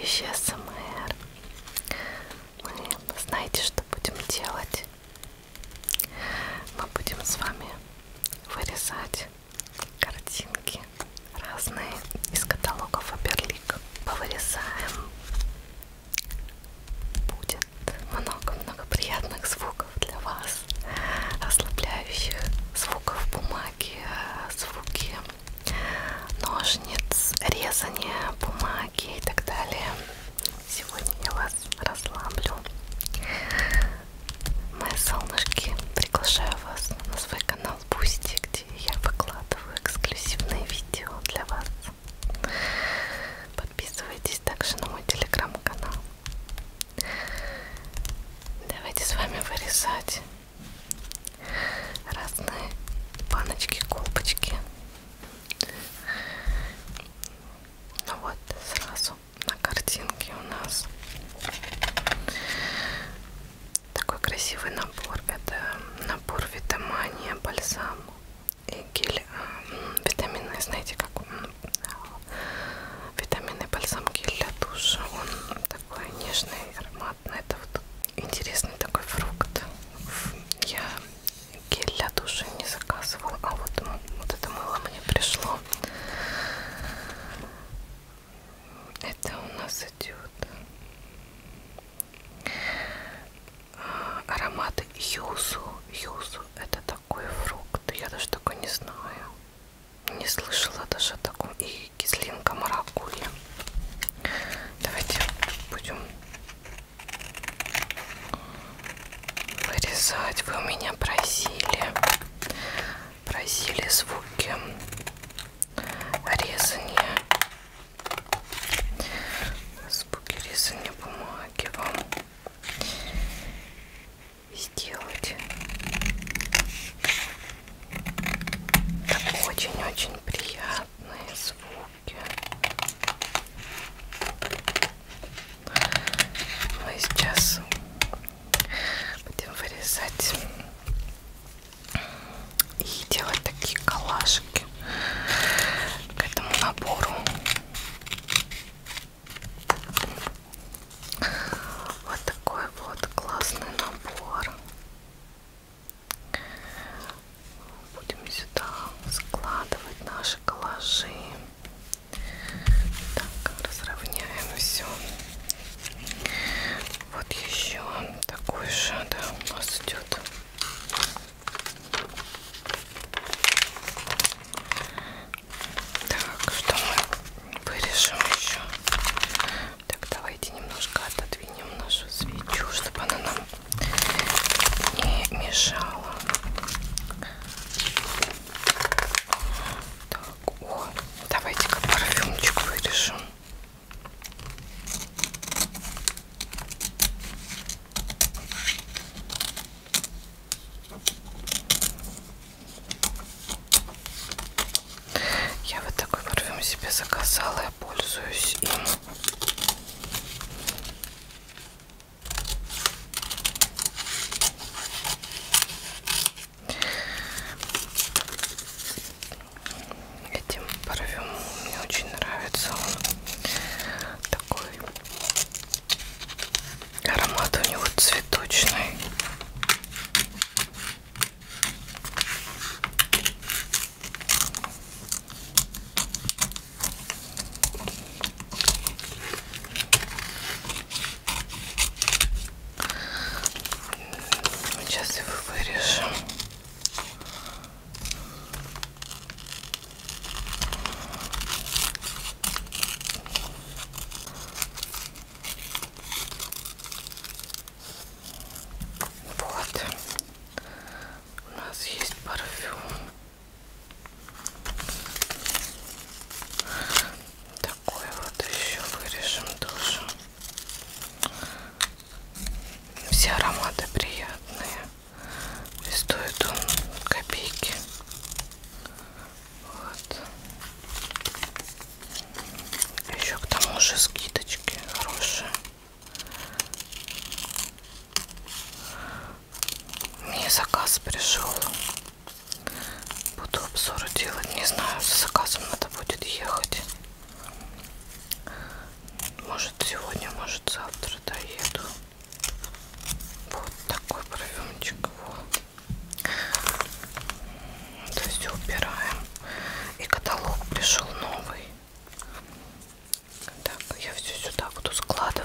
расслабляющий АСМР. Мы, знаете, что будем делать? Мы будем с вами вырезать картинки разные из каталога Faberlic. Повырезаем. Будет много-много приятных звуков для вас, расслабляющих звуков бумаги, звуки ножниц, резания бумаги и так далее. Сегодня я вас расслаблю. Мои солнышки, приглашаю вас на свой канал Boosty, где я выкладываю эксклюзивные видео для вас. Подписывайтесь также на мой телеграм-канал. Давайте с вами вырезать разные баночки, колбочки. Ну вот, сразу на картинке у нас такой красивый набор. Это набор Витамания, бальзам и гель витаминный, знаете, как витаминный бальзам гель для душа. Он такой нежный, ароматный. Это вот интересный такой фрукт. Я гель для душа не заказывала, а вот это мыло мне пришло. Это у нас идет ароматы юзу. Юзу — это такой фрукт. Я даже такой не знаю. Не слышала даже о таком. И кислинка маракуйя. Давайте будем вырезать. Вы у меня просили звуки резания. Звуки резания бумаги вам сделать. Так очень-очень приятные звуки. Мы сейчас будем вырезать и делать такие коллажики к этому набору.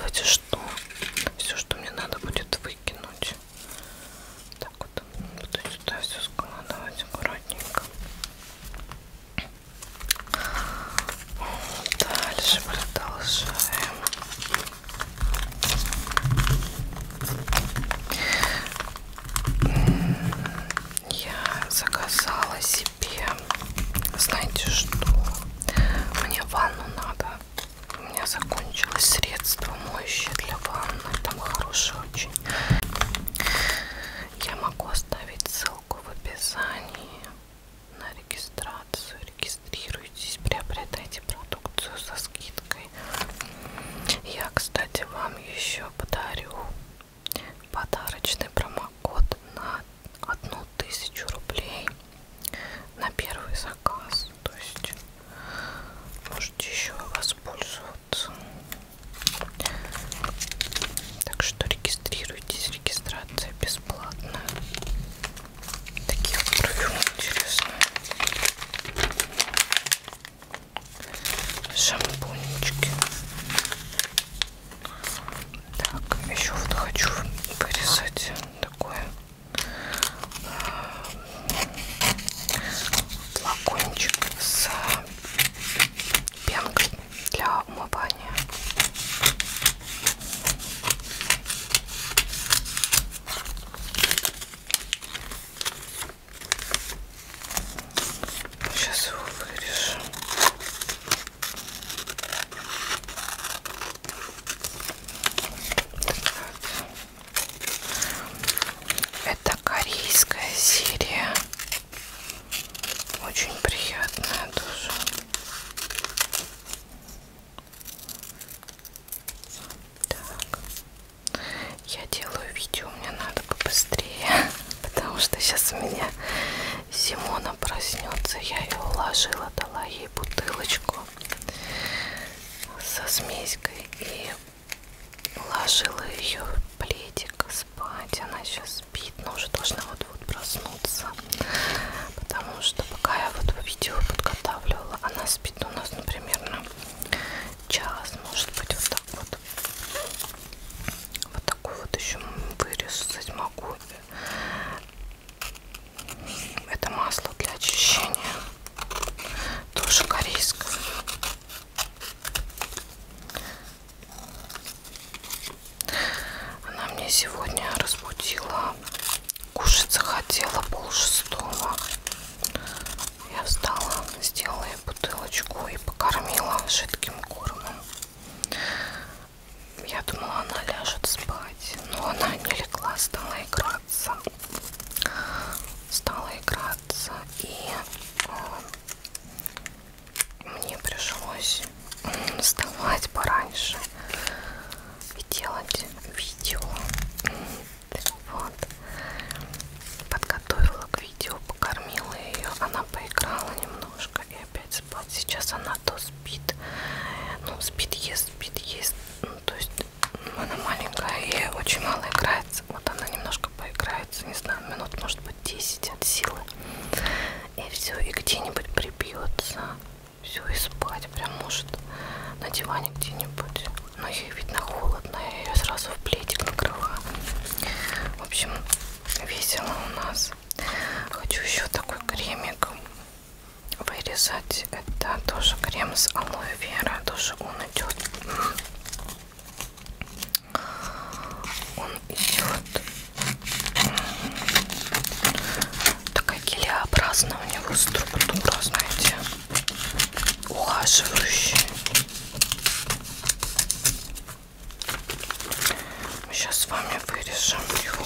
делать, что все, что мне надо будет выкинуть. Так вот, буду сюда все складывать аккуратненько. Дальше продолжаем. Я заказала себе, знаете что, мне ванну надо. У меня закончилось средство моющее для ванны, там хорошее очень. Я могу оставить ссылку в описании на регистрацию. Регистрируйтесь, приобретайте продукцию со скидкой. Я, кстати, вам еще подарю подарочный промокод на 1000 рублей на первый заказ. То есть можете еще воспользоваться. Так что регистрируйтесь, регистрация бесплатная. Такие вот парфюмы интересные. Шампунечки. Так, еще вот хочу вырезать такое флакончик с пенкой для умывания. Сейчас его вырежем. Это корейская серия. Очень приятная тоже. Так. Я делаю видео, мне надо побыстрее, потому что сейчас у меня Симона проснется. Я ее уложила, дала ей бутылочку со смеськой и уложила ее в пледик спать. Она сейчас спит, но уже должна вот-вот проснуться, потому что пока я вот видео подготавливала, она спит у нас, ну, примерно час, может быть, вот так вот. Вот такой вот еще вырезать могу. Это масло для очищения, тоже корейское. Она мне сегодня разбудила, кушать захотела 5:30. Я встала, сделала ей бутылочку и покормила жидким кормом. Я думала, она ляжет спать, но она не легла, стала играться. И мне пришлось вставать пораньше и делать видео. Вот. Подготовила к видео, покормила ее, она поиграла немножко и опять спать. Сейчас она то спит, ну, спит, ест. Ну, то есть она маленькая и очень мало играется. Вот она немножко поиграется, не знаю, минут, может быть, 10 от силы. И все, и где-нибудь прибьется. Все, и спать прям может на диване где-нибудь. Но ей, видно, холодно, я ее сразу в пледик накрываю. В общем, весело у нас. Хочу еще такой кремик вырезать. Это тоже крем с алоэ вера. Тоже он идет. Такая гелеобразная у него структура, знаете, ухаживающая. Мы сейчас с вами вырежем его.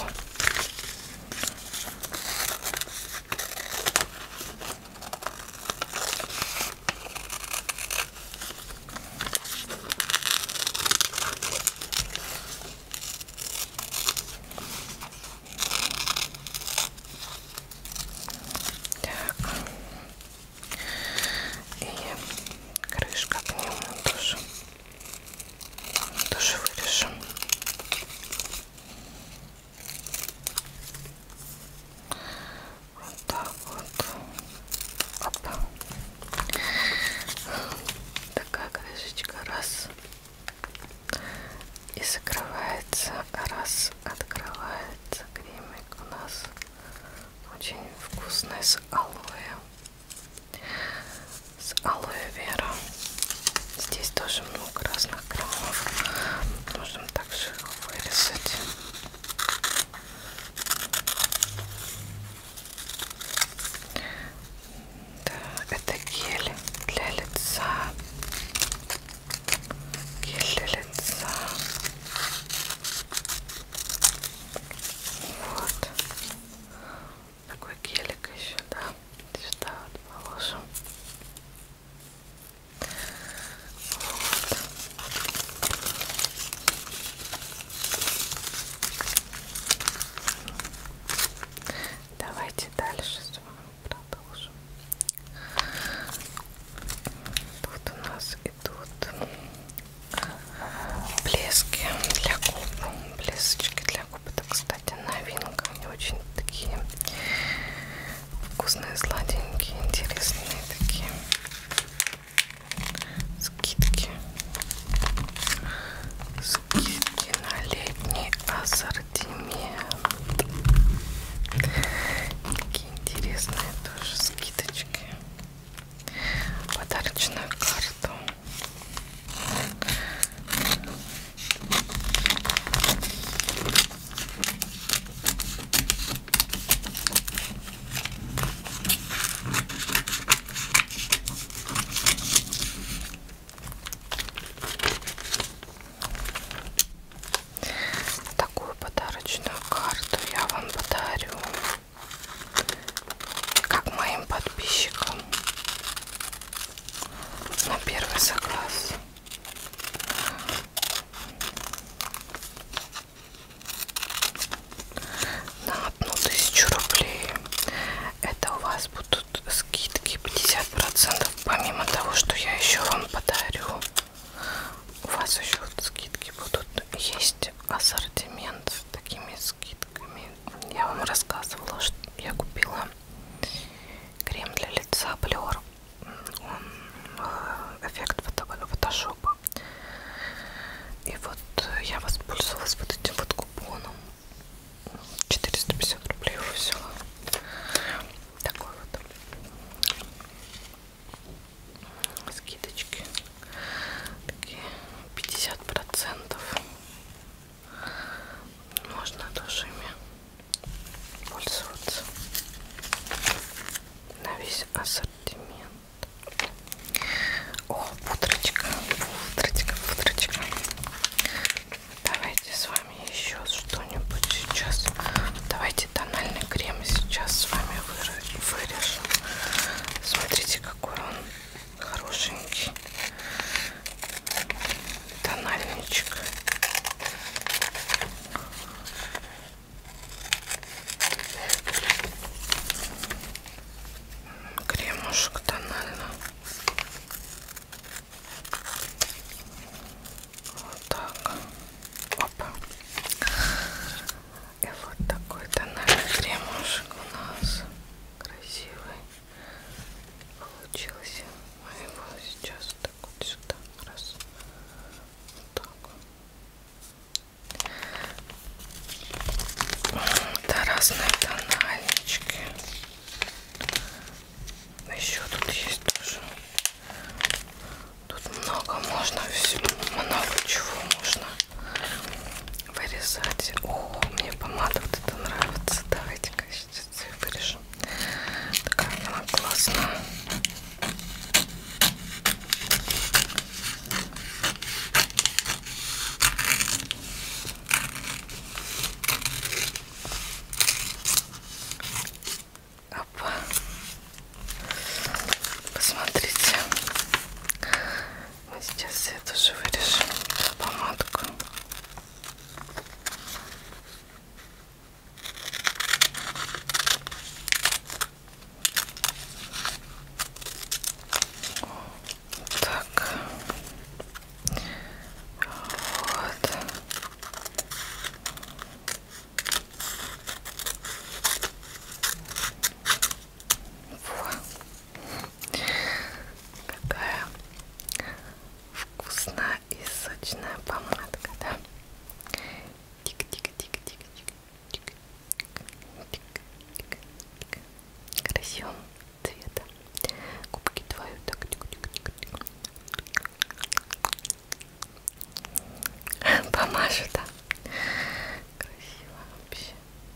Помажу, да? Красиво вообще.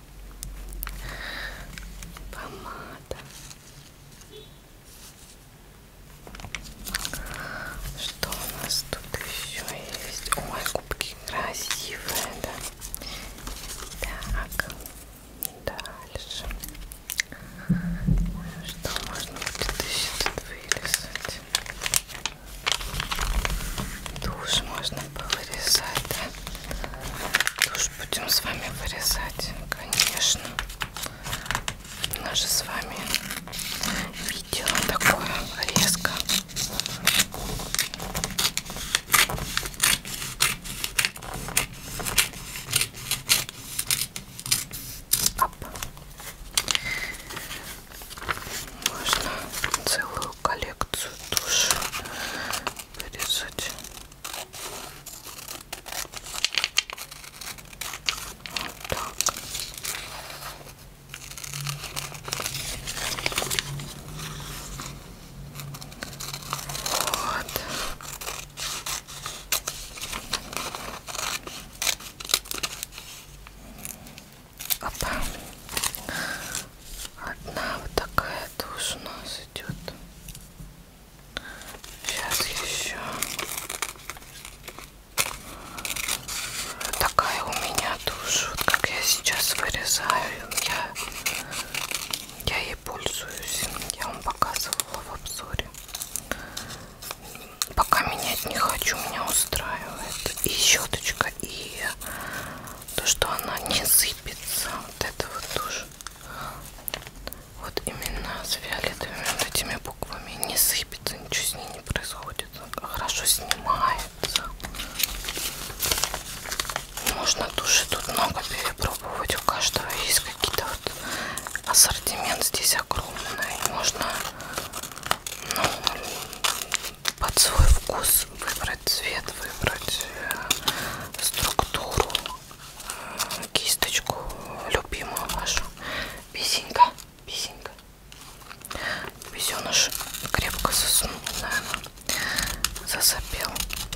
Помада. Что у нас тут еще есть? Ой, губки красивые, да? Так, дальше. Что можно будет еще тут вырезать? Тушь можно повырезать, да? Тушь будем с вами вырезать, конечно. У нас же с вами видео такое резко. Оп. Можно целую коллекцию туши вырезать. Вот так. Вот. Опа. Одна вот такая тушь у нас идет. Сейчас еще такая у меня тушь. Вот как я сейчас вырезаю, я ей пользуюсь. Я вам показывала в обзоре. Пока менять не хочу, меня устраивает. И щеточка, и то, что она не сыпется. Вот это вот тушь. Вот именно с фиолетовыми вот этими буквами не сыпется, ничего с ней не происходит. Хорошо снимается. Можно туши тут много перепробовать. У каждого есть какие-то вот ассортимент здесь огромный. Можно, ну, под свой вкус выбрать цвет, выбрать структуру, кисточку любимую вашу. Писенька, писенька. Писеныш крепко заснул, наверное, засопел.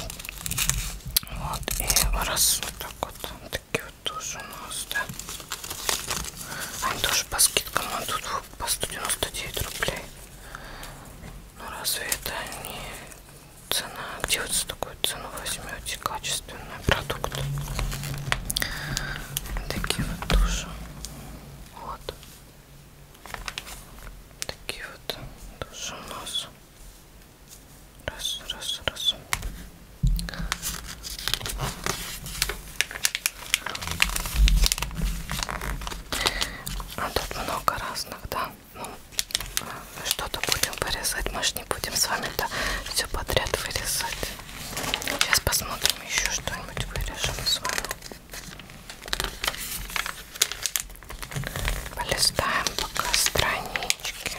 Вот, и раз вот так вот, такие вот тоже у нас, да. Они тоже по скидкам, а тут по 199 рублей. Ну разве это не цена? Где вы за такую цену возьмете качественный продукт? Такие вот тоже. Вот. Такие вот тоже у нас. Раз, раз, раз. А тут много разных, да? Ну, что-то будем вырезать. Мы же не будем с вами-то все подряд вырезать. Сейчас посмотрим еще что-нибудь вырежем с вами. Полистаем пока странички.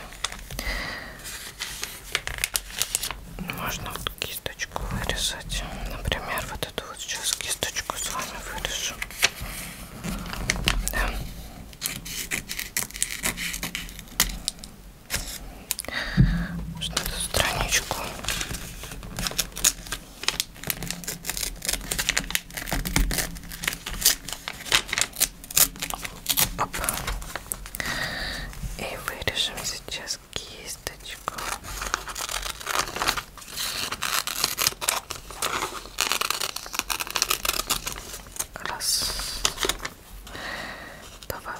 Можно вот кисточку вырезать. Например, вот эту вот сейчас кисточку с вами вырежем. Да. Можно эту страничку. Оп. И вырежем сейчас кисточку. Раз. Два.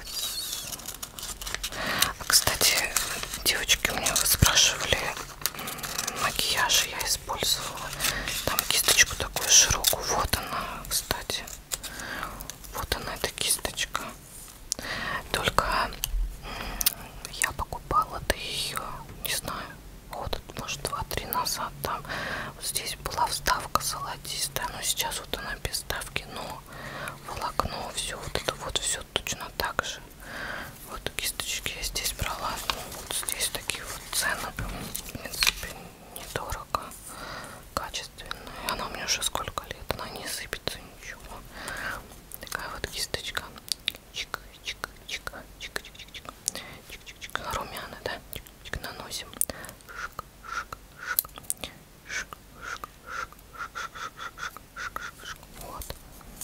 Кстати, девочки у меня вы спрашивали, макияж я использовала. Там кисточку такую широкую. Вот она, кстати. Вот она, эта кисточка. Только я покупала-то ее, не знаю, года, может, 2-3 назад. Там вот здесь была вставка золотистая, но сейчас вот она без вставки, но волокно, все вот это вот все точно так же. Вот кисточки я здесь брала, ну, вот здесь такие вот цены, в принципе, недорого, качественная. Она у меня уже сколько лет, она не сыпется ничего. Такая вот кисточка. Чик, чик, чик, чик, чик, чик, чик, чик, чик, чик. Румяна, да? Чик, чик, наносим. Шик, шик, шик, шик, шик, шик, шик, шик, шик, шик, шик, шик. Вот.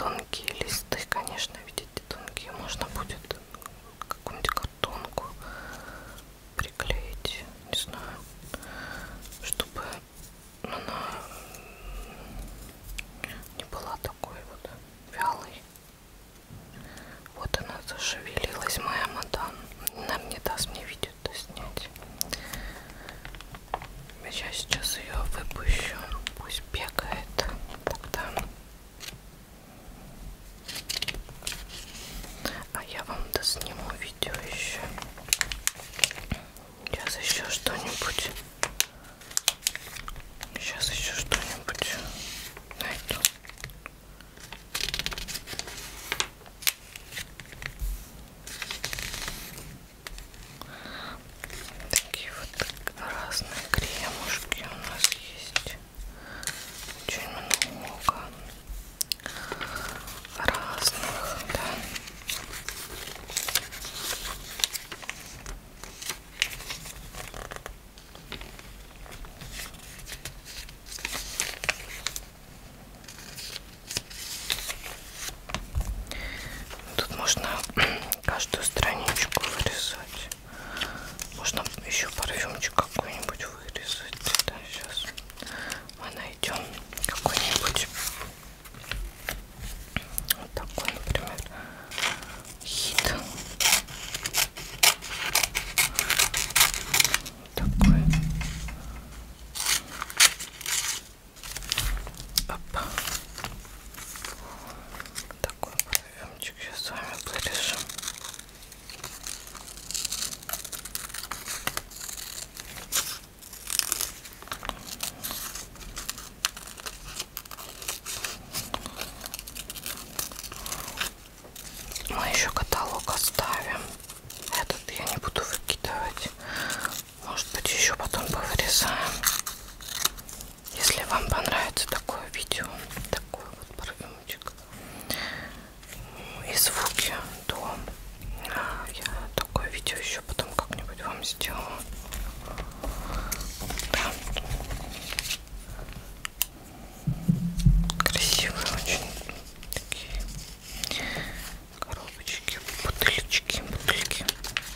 тонкие листы, конечно, видите, тонкие. Можно будет какую-нибудь картонку приклеить, не знаю, чтобы она не была такой вот вялой. Вот она зашевелилась, моя мадам. Наверное, не даст мне видео снять. Я сейчас ее выпущу, пусть бегает тогда. А я вам досниму видео еще. Сейчас еще что-нибудь. Сейчас еще что-нибудь найду. Такие вот разные кремушки у нас есть. Очень много разных, да. Тут можно каждую страничку вырезать. Можно еще парфюмчик какой-нибудь вырезать. Да, сейчас мы найдем какой-нибудь вот такой, например, хит. Такой. Опа. Такой парфюмчик сейчас с вами вырежем. Мы еще каталог оставим. Этот я не буду выкидывать. Может быть, еще потом повырезаем. Если вам понравится такое видео, такой вот парфюмчик и звуки, то я такое видео еще потом как-нибудь вам сделаю. Да. Красивые очень такие коробочки, бутылечки, бутыльки.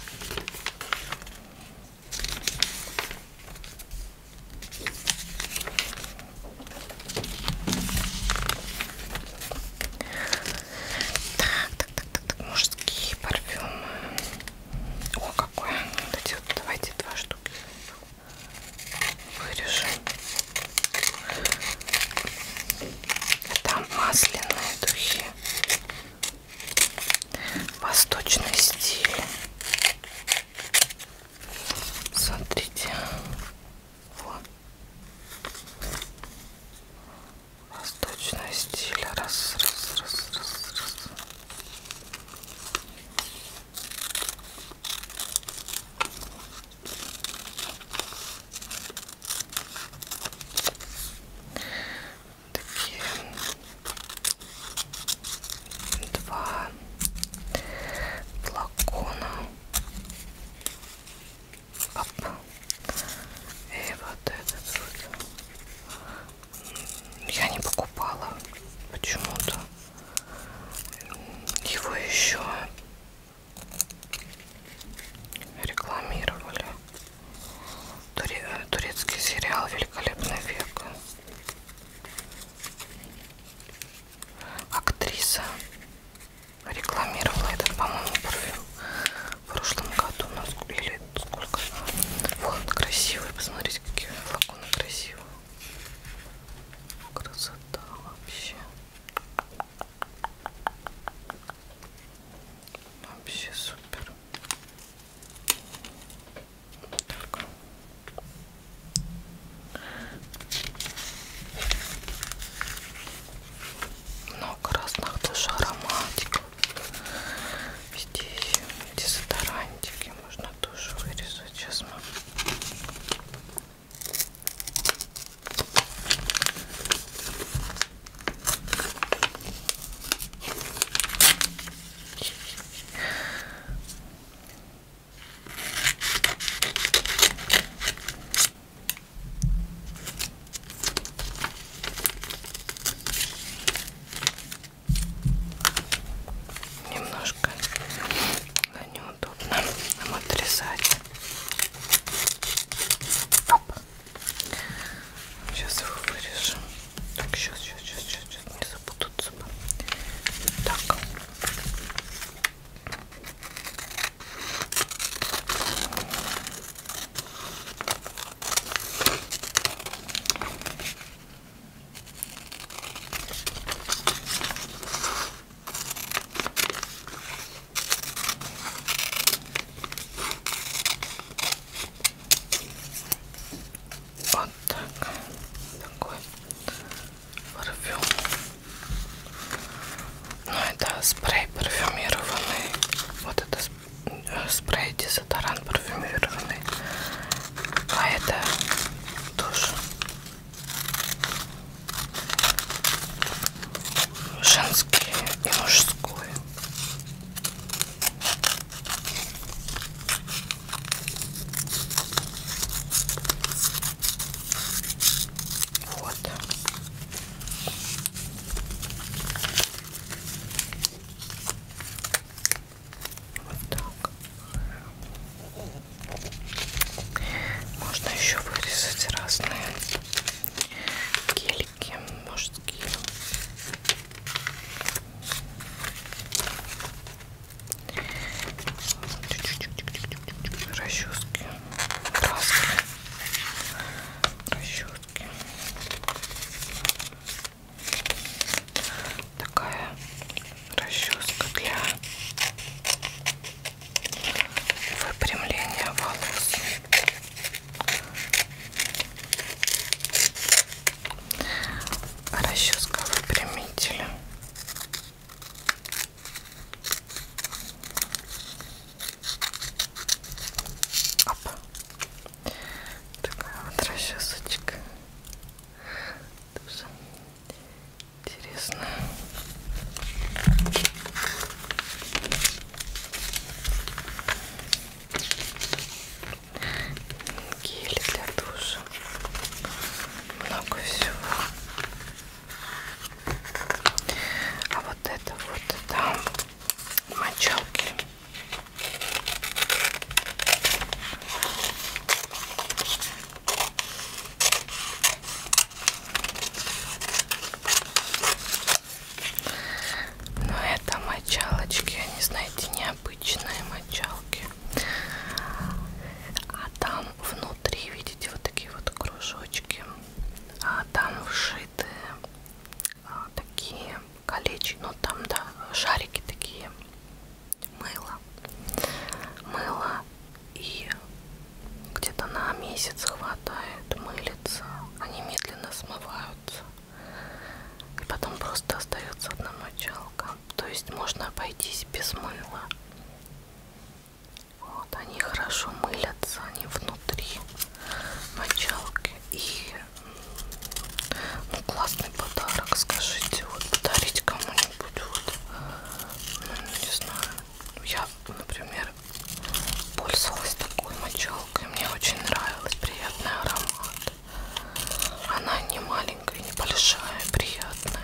Так, мужские парфюмы. О, какой! Кстати, вот давайте 2 штуки вырежем. Это масляные духи. Восточный стиль. Смотрите. Вот. Восточный стиль. Раз. Такие 2 флакона. Оп. И вот этот вот. Я не покупала почему-то. Его еще рекламировали. Турецкий сериал «Великолепный век». Актриса рекламировала этот, по-моему, парфюм в прошлом году. Или сколько? Вот, красивый. Посмотрите, какие флаконы красивые. Красота вообще. Вообще супер. Так. Много разных тоже ароматиков. вот это мочалки. Но это мочалочки, они, знаете, необычные мочалки. А там внутри, видите, вот такие вот кружочки. А там вшиты такие колечки, ну там, да, шарики такие. Мыло. И где-то на месяц хватает мылиться. Они медленно смываются. И потом просто остается одна мочалка. То есть можно обойтись без мыла. Вот, они хорошо мылятся, они внутри мочалки. И ну, классный подарок, скажите, вот подарить кому-нибудь, вот, ну, не знаю. Я, например, пользовалась такой мочалкой, мне очень нравилась, приятный аромат. Она не маленькая, не большая, приятная.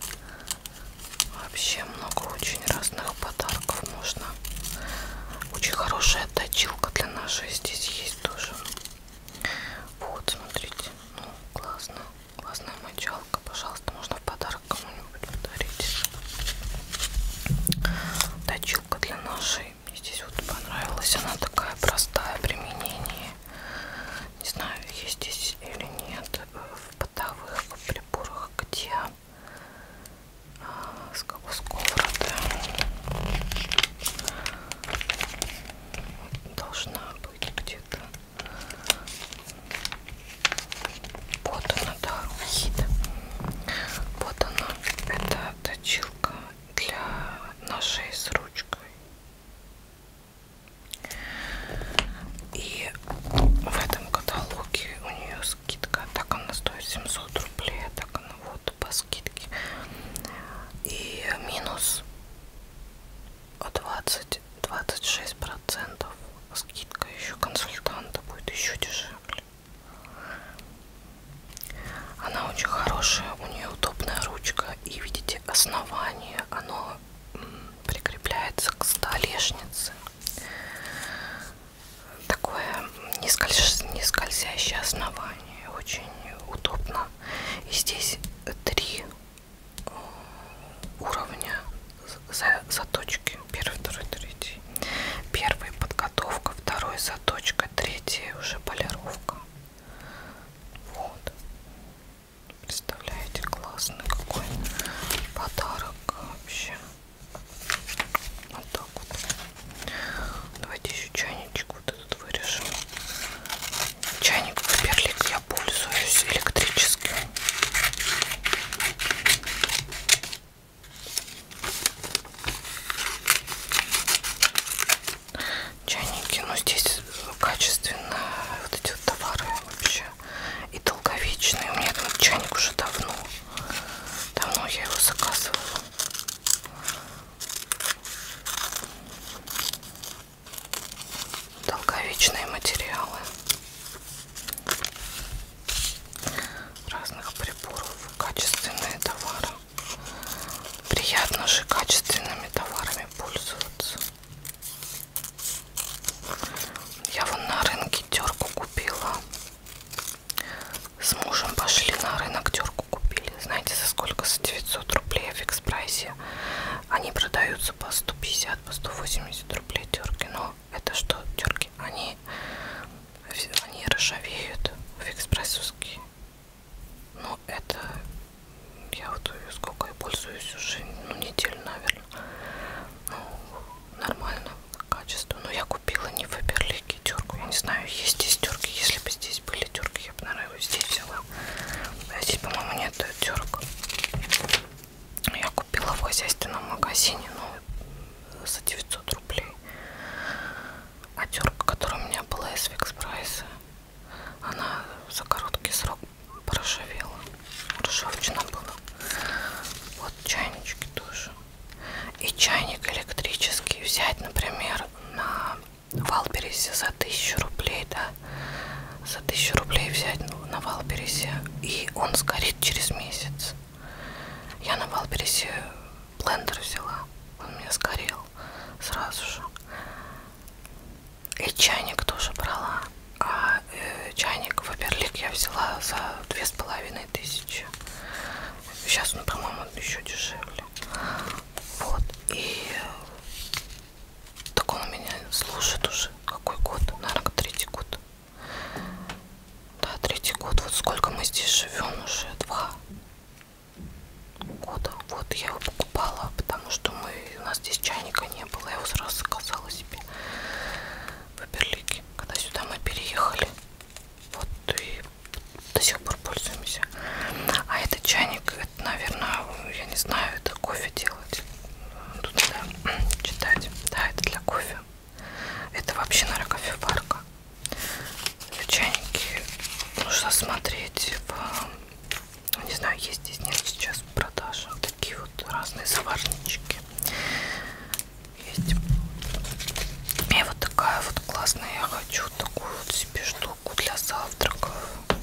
Вообще много очень разных подарков можно. Очень хорошая точилка для ножей здесь есть тоже. Вот, смотрите, ну классно, классная мочалка, пожалуйста, можно в подарок кому-нибудь подарить. Точилка для ножей, мне здесь вот понравилась, она такая простая в применении. Не знаю, есть здесь или нет в бытовых приборах, где сковороды должна быть где-то. Вот она, да, хит. Вот она, это точилка для ножей с ручкой. И в этом каталоге у нее скидка, так она стоит 700 рублей, так она вот по скидке. И минус 26%. Скидка еще консультанта будет еще дешевле. Она очень хорошая, у нее удобная ручка. И видите, основание, оно прикрепляется к столешнице. Такое не скользящее основание, очень удобно. И здесь 3 уровня заточки: первый, второй, третий. Первый подготовка, второй заточка, третий уже полировка. Вот, представляете, классный какой подарок вообще. Вот так вот. Давайте еще чайничек вот этот вырежем. Чайник Фаберлик я пользуюсь электрическим. Чайники, но здесь качественно вот эти вот товары вообще и долговечные. У меня этот чайник уже давно я его заказывала. Долговечные материалы разных приборов, качественные товары. Приятно же качественными товарами пользоваться. Я вон на рынке терку купила. С мужем пошли на рынок, терку купили. Знаете, за сколько? За 900 рублей в Экспрессе. Они продаются по 150, по 180 рублей терки. Но это что, терки? Они ржавеют в экспрессовские. Ну, это я вот сколько я пользуюсь уже, ну, неделю, наверное. Ну, нормально качество. Но я купила не в Фаберлике терку. Я не знаю, есть здесь терки. Если бы здесь были терки, я бы, наверное, здесь взяла. А здесь, по-моему, нет терок. Я купила в хозяйственном магазине, ну, за 900 рублей. А терка, которая у меня была из Экспресса, она за короткий срок поржавела. Ржавчина была. Вот чайнички тоже. И чайник электрический взять, например, на Валбересе за 1000 рублей, да, за 1000 рублей взять на Валбересе, и он сгорит через месяц. Я на Валбересе блендер взяла, Он у меня сгорел сразу же. И чайник тоже брала. А чайник Фаберлик я взяла за 2500. Сейчас он, по-моему, еще дешевле. Вот. И так он у меня служит уже. Какой год? Наверное, 3-й год. Да, 3-й год. Вот сколько мы здесь живем уже? 2 года. Вот я его покупала, потому что у нас здесь чайника не было. Я его сразу заказала себе в Фаберлике, когда сюда мы переехали. Вот и до сих пор пользуемся. А этот чайник, это, наверное, я не знаю, это кофе делать. Тут надо читать. Да, это для кофе. Это вообще, наверное, кофеварка. Чайники нужно смотреть в... Не знаю, есть здесь, нет сейчас в продаже. Такие вот разные заварнички есть. И вот такая вот классная. Я хочу такую вот себе штуку для завтрака.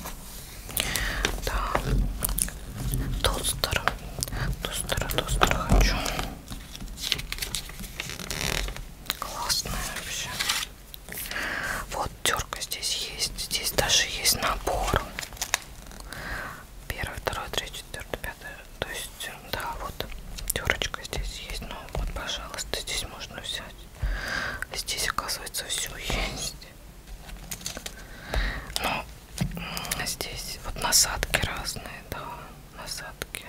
Да. Тостер хочу. Классная вообще. Вот терка здесь есть. Здесь даже есть набор. 1, 2, 3, 4, 5. То есть, да, вот терочка здесь есть. Ну вот, пожалуйста, здесь можно взять. Здесь, оказывается, все есть. Ну, здесь вот насадки разные, да, насадки.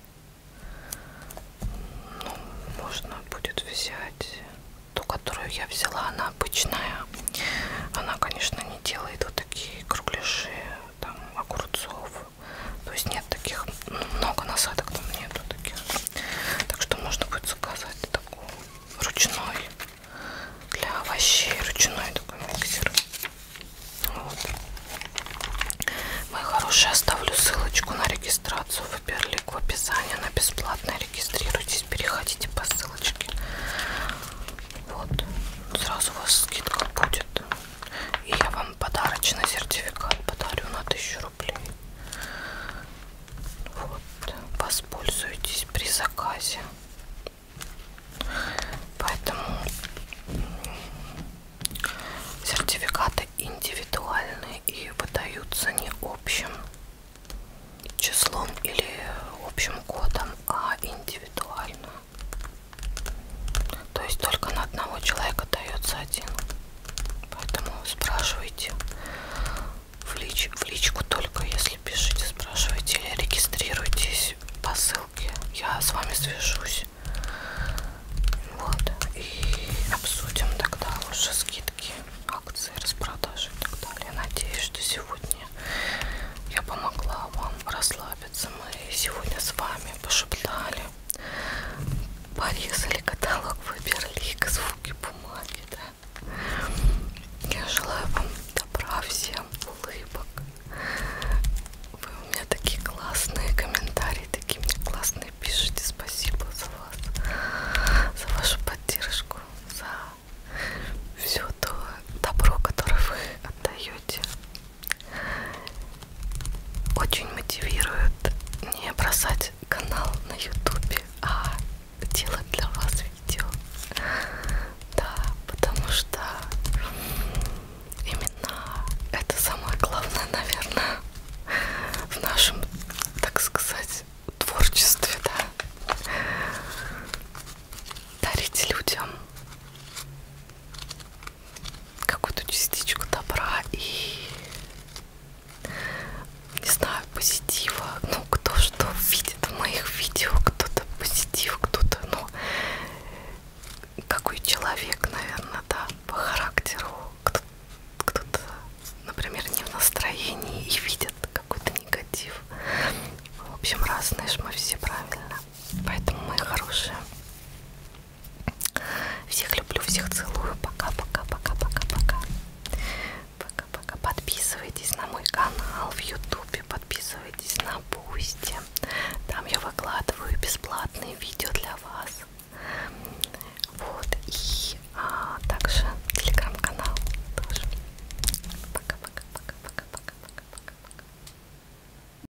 Ну, можно будет взять ту, которую я взяла, она обычная. Она, конечно, не делает вот такие кругляши, там, огурцов. То есть нет таких, много насадок там нету таких. Так что можно будет заказать такой ручной, для овощей, ручной такой миксер. Вот. Мои хорошие, оставлю ссылочку на регистрацию в Фаберлик в описании. Она бесплатная. Регистрируйтесь, переходите по ссылочке. Вот. Сразу у вас скидка будет. И я вам подарочный сертификат подарю на 1000 рублей. Вот. Воспользуйтесь при заказе. Поэтому сертификаты индивидуальные и выдаются не общим числом или общим кодом, а индивидуально. То есть только на одного человека дается один. Поэтому спрашивайте в личку только, если пишите, спрашивайте или регистрируйтесь по ссылке. Я с вами свяжусь. Вот. И обсудим тогда уже скидки, акции, распродажи и так далее. Надеюсь, что сегодня я помогла вам расслабиться. Мы сегодня с вами пошептали, порезали каталог Фаберлик, звуки бумаги, да. Я желаю вам добра, всем улыбок. Вы у меня такие классные комментарии, такие мне классные пишите. Спасибо за вас, за вашу поддержку, за все то добро, которое вы отдаете. Очень мотивирует не бросать канал на ютубе, а делать для вас видео. Да, потому что именно это самое главное, наверное, в нашем, так сказать, творчестве, да. Дарить людям какую-то частичку добра и, не знаю, позитива. Ну, кто что видит в моих видео, кто-то позитив, кто-то, ну, какой человек, наверное, да, по характеру. Кто-то, например, не в настроении и видит какой-то негатив. В общем, разные ж мы все, правильно. Поэтому, мои хорошие, всех люблю, всех целую. Пока-пока-пока-пока-пока. Пока-пока. Подписывайтесь на мой канал в ютубе, подписывайтесь на Бусти. Там я выкладываю бесплатные видео для вас.